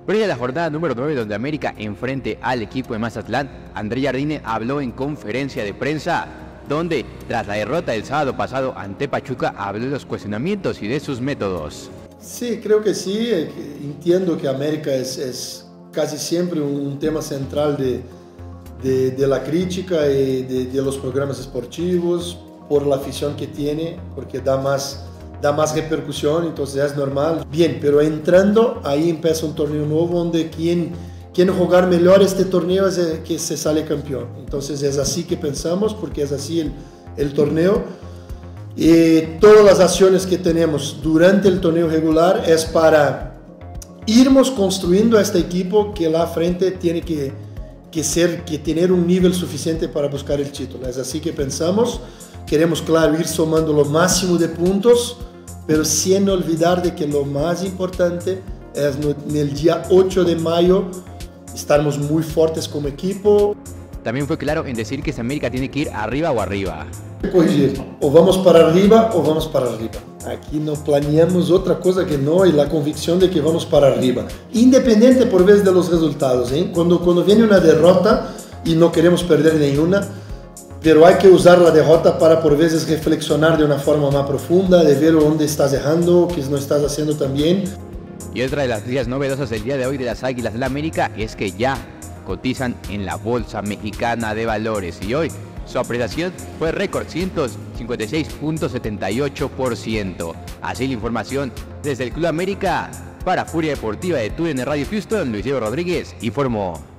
Previa a la jornada número 9 donde América enfrente al equipo de Mazatlán, André Jardine habló en conferencia de prensa donde, tras la derrota del sábado pasado ante Pachuca, habló de los cuestionamientos y de sus métodos. Sí, creo que sí. Entiendo que América es casi siempre un tema central de la crítica y de los programas esportivos, por la afición que tiene, porque da más repercusión, entonces es normal. Bien, pero entrando, ahí empieza un torneo nuevo donde quien jugar mejor este torneo es el que se sale campeón. Entonces es así que pensamos, porque es así el torneo. Y todas las acciones que tenemos durante el torneo regular es para irnos construyendo a este equipo que la frente tiene que tener un nivel suficiente para buscar el título. Es así que pensamos. Queremos, claro, ir sumando lo máximo de puntos, pero sin olvidar de que lo más importante es en el día 8 de mayo estarmos muy fuertes como equipo. También fue claro en decir que América tiene que ir arriba o arriba. Corrigir, o vamos para arriba o vamos para arriba. Aquí no planeamos otra cosa que no, y la convicción de que vamos para arriba. Independiente por vez de los resultados, ¿eh? Cuando viene una derrota y no queremos perder ninguna, pero hay que usar la derrota para por veces reflexionar de una forma más profunda, de ver dónde estás errando, qué no estás haciendo tan bien. Y otra de las noticias novedosas del día de hoy de las Águilas del la América es que ya cotizan en la Bolsa Mexicana de Valores y hoy su apreciación fue récord 156.78%. Así la información desde el Club América para Furia Deportiva de TUDN Radio Houston, Luis Diego Rodríguez informó.